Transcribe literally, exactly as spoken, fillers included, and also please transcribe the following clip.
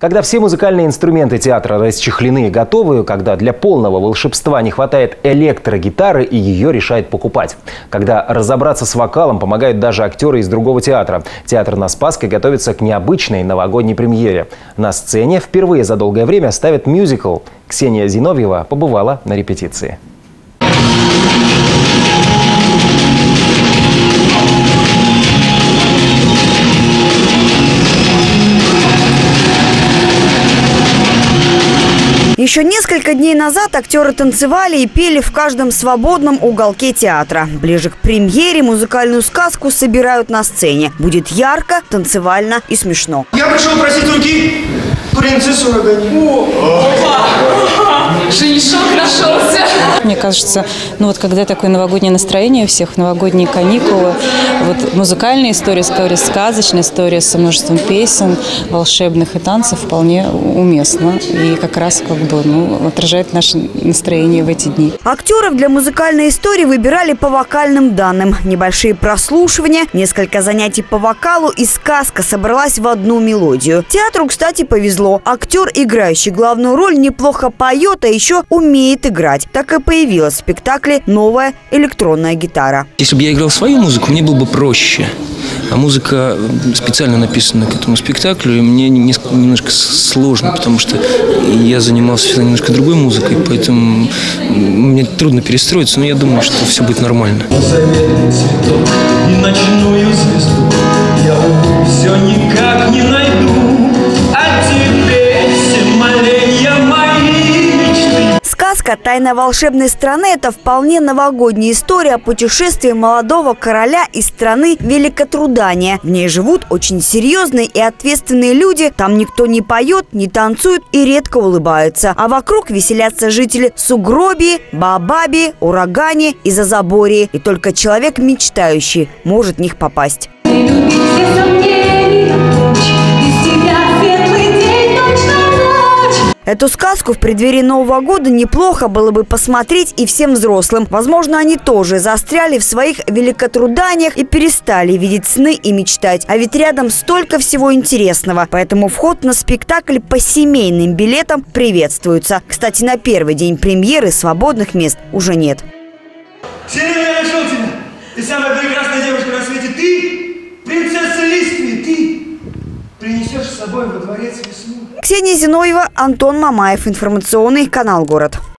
Когда все музыкальные инструменты театра расчехлены и готовы, когда для полного волшебства не хватает электрогитары и ее решает покупать. Когда разобраться с вокалом помогают даже актеры из другого театра. Театр на Спасской готовится к необычной новогодней премьере. На сцене впервые за долгое время ставят мюзикл. Ксения Зиновьева побывала на репетиции. Еще несколько дней назад актеры танцевали и пели в каждом свободном уголке театра. Ближе к премьере музыкальную сказку собирают на сцене. Будет ярко, танцевально и смешно. Я пришел просить руки принцессу Рогани. Женишок нашелся. Мне кажется, ну вот когда такое новогоднее настроение у всех, новогодние каникулы, вот музыкальная история, скорее сказочная история со множеством песен, волшебных и танцев вполне уместна. И как раз как бы ну, отражает наше настроение в эти дни. Актеров для музыкальной истории выбирали по вокальным данным. Небольшие прослушивания, несколько занятий по вокалу и сказка собралась в одну мелодию. Театру, кстати, повезло. Актер, играющий главную роль, неплохо поет, а еще умеет играть. Так и появилась в спектакле новая электронная гитара. Если бы я играл свою музыку, мне было бы проще. А музыка специально написана к этому спектаклю, и мне немножко сложно, потому что я занимался всегда немножко другой музыкой, поэтому мне трудно перестроиться, но я думаю, что все будет нормально. Все никак не найду, а теперь все моления мои мечты. Сказка «Тайна волшебной страны» – это вполне новогодняя история о путешествии молодого короля из страны Великотрудания. В ней живут очень серьезные и ответственные люди. Там никто не поет, не танцует и редко улыбается. А вокруг веселятся жители Сугробии, Баобабии, Урагане и Зазабории. И только человек, мечтающий, может в них попасть. Эту сказку в преддверии Нового года неплохо было бы посмотреть и всем взрослым. Возможно, они тоже застряли в своих великотруданиях и перестали видеть сны и мечтать. А ведь рядом столько всего интересного. Поэтому вход на спектакль по семейным билетам приветствуется. Кстати, на первый день премьеры свободных мест уже нет. Ксения, я нашел тебя. Ты самая прекрасная девушка на свете. Ты принцесса Листвии. Ты принесешь с собой во дворец весну. Ксения Зиновьева, Антон Мамаев. Информационный канал «Город».